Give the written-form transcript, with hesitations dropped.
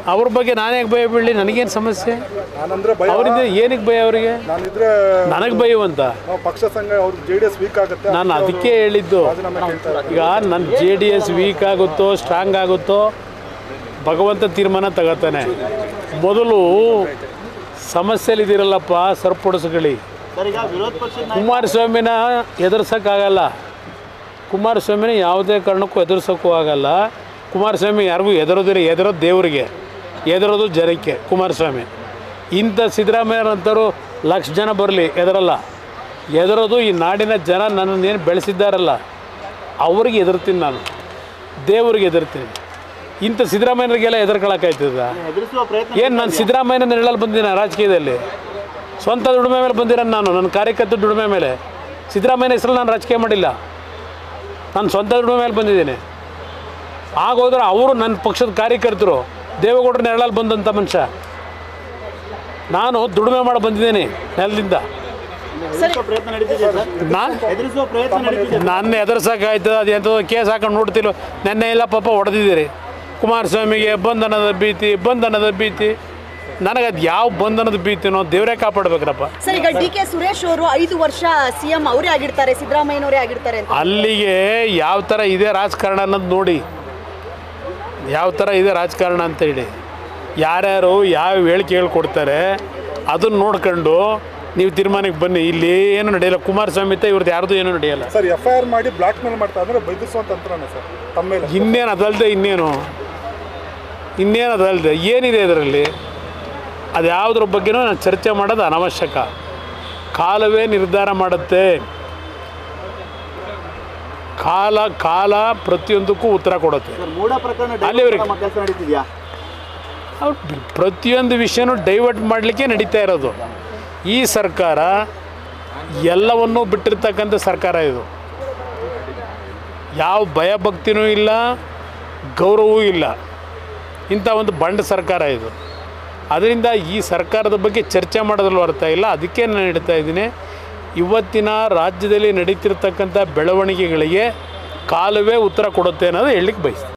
ಅವ್ರ ಬಗ್ಗೆ ನಾನೇ ಭಯ ಬೀಳಲಿ, ನನಗೇನು ಸಮಸ್ಯೆ? ಅವರಿಂದ ಏನಕ್ಕೆ ಭಯ ಅವರಿಗೆ? ನನಗೆ ಭಯವಂತ ಪಕ್ಷ ಸಂಘ ಅವ್ರ JDS ವೀಕ್ ಆಗುತ್ತೆ. ನಾನು ಅದಕ್ಕೆ ಹೇಳಿದ್ದು, ಈಗ ನನ್ನ JDS ವೀಕ್ ಆಗುತ್ತೋ ಸ್ಟ್ರಾಂಗ್ ಆಗುತ್ತೋ ಭಗವಂತ ತೀರ್ಮಾನ ತಗೋತಾನೆ. ಮೊದಲು ಸಮಸ್ಯೆಲಿದ್ದೀರಲ್ಲಪ್ಪ ಸರಿಪಡಿಸ್ಕೊಳ್ಳಿ. ಕುಮಾರಸ್ವಾಮಿನ ಎದುರ್ಸೋಕ್ಕಾಗಲ್ಲ, ಕುಮಾರಸ್ವಾಮಿನ ಯಾವುದೇ ಕಾರಣಕ್ಕೂ ಎದುರ್ಸೋಕ್ಕೂ ಆಗಲ್ಲ. ಕುಮಾರಸ್ವಾಮಿ ಯಾರಿಗೂ ಎದುರೋದು ದೇವರಿಗೆ, ಎದುರೋದು ಜನಕ್ಕೆ. ಕುಮಾರಸ್ವಾಮಿ ಇಂಥ ಸಿದ್ದರಾಮಯ್ಯನಂತರು ಲಕ್ಷ ಜನ ಬರಲಿ ಎದುರೋದು ಈ ನಾಡಿನ ಜನ ನನ್ನನ್ನೇನು ಬೆಳೆಸಿದ್ದಾರಲ್ಲ ಅವ್ರಿಗೆ ಎದುರ್ತೀನಿ, ನಾನು ದೇವ್ರಿಗೆ ಎದುರ್ತೀನಿ. ಇಂಥ ಸಿದ್ದರಾಮಯ್ಯರಿಗೆಲ್ಲ ಎದುರ್ಕೊಳ್ಳೋಕ್ಕಾಯ್ತದ? ಏನು ನಾನು ಸಿದ್ದರಾಮಯ್ಯನ ನೆರಳಲ್ಲಿ ಬಂದಿನ ರಾಜಕೀಯದಲ್ಲಿ? ಸ್ವಂತ ದುಡಿಮೆ ಮೇಲೆ ಬಂದಿರೋ ನಾನು, ನನ್ನ ಕಾರ್ಯಕರ್ತ ದುಡಿಮೆ ಮೇಲೆ. ಸಿದ್ದರಾಮಯ್ಯನ ಹೆಸರಲ್ಲಿ ನಾನು ರಾಜಕೀಯ ಮಾಡಿಲ್ಲ, ನಾನು ಸ್ವಂತ ದುಡಿಮೆ ಮೇಲೆ ಬಂದಿದ್ದೀನಿ. ಆಗೋದ್ರೆ ಅವರು ನನ್ನ ಪಕ್ಷದ ಕಾರ್ಯಕರ್ತರು, ದೇವೇಗೌಡರ ನೆರಳಲ್ಲಿ ಬಂದಂಥ ಮನುಷ್ಯ. ನಾನು ದುಡಿಮೆ ಮಾಡಿ ಬಂದಿದ್ದೀನಿ ನೆಲದಿಂದ. ನನ್ನ ಎದುರ್ಸೋಕ್ಕಾಯ್ತದ? ಅದು ಎಂಥದ್ದು ಕೇಸ್ ಹಾಕೊಂಡು ನೋಡ್ತಿಲ್ಲ. ನೆನ್ನೆ ಇಲ್ಲ ಪಾಪ ಹೊಡೆದಿದ್ದೀರಿ ಕುಮಾರಸ್ವಾಮಿಗೆ. ಬಂಧನದ ಭೀತಿ. ನನಗದು ಯಾವ ಬಂಧನದ ಭೀತಿನೋ ದೇವರೇ ಕಾಪಾಡಬೇಕ್ರಪ್ಪ. ಸರ್, ಈಗ DK ಸುರೇಶ್ ಅವರು 5 ವರ್ಷ CM ಅವರೇ ಆಗಿರ್ತಾರೆ, ಸಿದ್ದರಾಮಯ್ಯನವರೇ ಆಗಿರ್ತಾರೆ ಅಂತ. ಅಲ್ಲಿಗೆ ಯಾವ ಥರ ಇದೆ ರಾಜಕಾರಣ ಅನ್ನೋದು ನೋಡಿ, ಯಾವ ಥರ ಇದೆ ರಾಜಕಾರಣ ಅಂತ ಹೇಳಿ. ಯಾರ್ಯಾರು ಯಾವ ಹೇಳಿಕೆ ಕೊಡ್ತಾರೆ ಅದನ್ನು ನೋಡ್ಕೊಂಡು ನೀವು ತೀರ್ಮಾನಕ್ಕೆ ಬನ್ನಿ. ಇಲ್ಲಿ ಏನು ನಡೆಯಲ್ಲ, ಕುಮಾರಸ್ವಾಮಿ ಇವ್ರದ್ದು ಯಾರ್ದು ಏನೂ ನಡೆಯಲ್ಲ. ಸರ್, FIR ಮಾಡಿ ಬ್ಲಾಕ್ ಮೇಲ್ ಮಾಡ್ತಾ ಅಂದರೆ ಬೈದಿಸುವಂತ ತಂತ್ರನೇ ಸರ್ ತಮ್ಮ ಮೇಲೆ. ಇನ್ನೇನು ಅದಲ್ಲದೆ ಇನ್ನೇನು ಅದಲ್ಲದೆ ಏನಿದೆ ಇದರಲ್ಲಿ? ಅದು ಯಾವುದ್ರ ಬಗ್ಗೆನೂ ನಾನು ಚರ್ಚೆ ಮಾಡೋದು ಅನವಶ್ಯಕ. ಕಾಲವೇ ನಿರ್ಧಾರ ಮಾಡುತ್ತೆ. ಕಾಲ ಪ್ರತಿಯೊಂದಕ್ಕೂ ಉತ್ತರ ಕೊಡುತ್ತೆ. ಅಲ್ಲಿವರೆಗೆ ಪ್ರತಿಯೊಂದು ವಿಷಯನೂ ಡೈವರ್ಟ್ ಮಾಡಲಿಕ್ಕೆ ನಡೀತಾ ಇರೋದು. ಈ ಸರ್ಕಾರ ಎಲ್ಲವನ್ನೂ ಬಿಟ್ಟಿರ್ತಕ್ಕಂಥ ಸರ್ಕಾರ ಇದು. ಯಾವ ಭಯಭಕ್ತಿನೂ ಇಲ್ಲ, ಗೌರವವೂ ಇಲ್ಲ. ಇಂಥ ಒಂದು ಬಂಡ ಸರ್ಕಾರ ಇದು. ಅದರಿಂದ ಈ ಸರ್ಕಾರದ ಬಗ್ಗೆ ಚರ್ಚೆ ಮಾಡೋದ್ರಲ್ಲಿ ಅರ್ಥ ಇಲ್ಲ. ಅದಕ್ಕೆ ನಾನು ಹೇಳ್ತಾ ಇದ್ದೀನಿ, ಇವತ್ತಿನ ರಾಜ್ಯದಲ್ಲಿ ನಡೀತಿರ್ತಕ್ಕಂಥ ಬೆಳವಣಿಗೆಗಳಿಗೆ ಕಾಲವೇ ಉತ್ತರ ಕೊಡುತ್ತೆ ಅನ್ನೋದು ಹೇಳಲಿಕ್ಕೆ ಬಯಸ್ತೀನಿ.